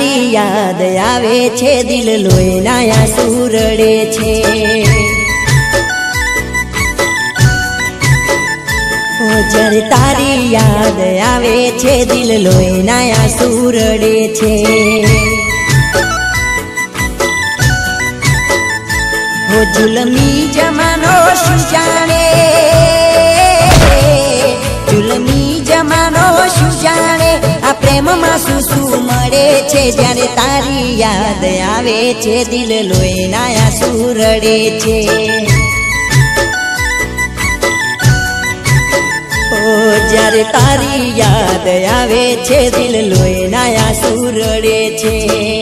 तारी याद आवे छे दिल लोहीना आंसू रड़े छे। जरे तारी याद आवे छे दिल लोहीना आंसू रड़े छे। वो जुलमी जमानो शुं जाने, जुलमी जमानो शुं जाने आ प्रेम में शुं शुं मळे छे। ज्यारे तारी याद आवे छे दिल लोहीना आंसू रड़े छे। ज्यारे तारी याद आवे छे दिल लोहीना आंसू रड़े छे।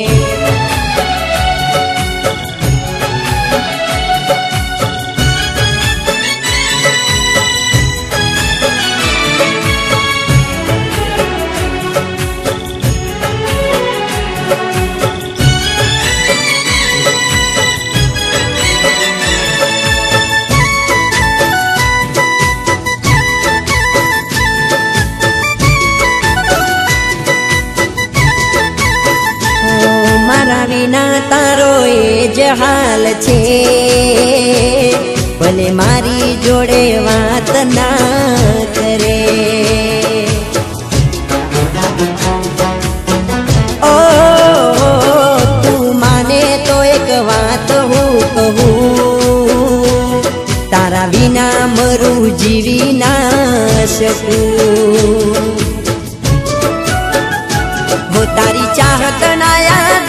विना तारो एज हाल छे, भले मारी जोड़े वात ना करे। ओ तू माने तो एक बात हूँ कहूँ, तारा विना मरू जीवी ना सकूं। वो तारी चाहत ना यार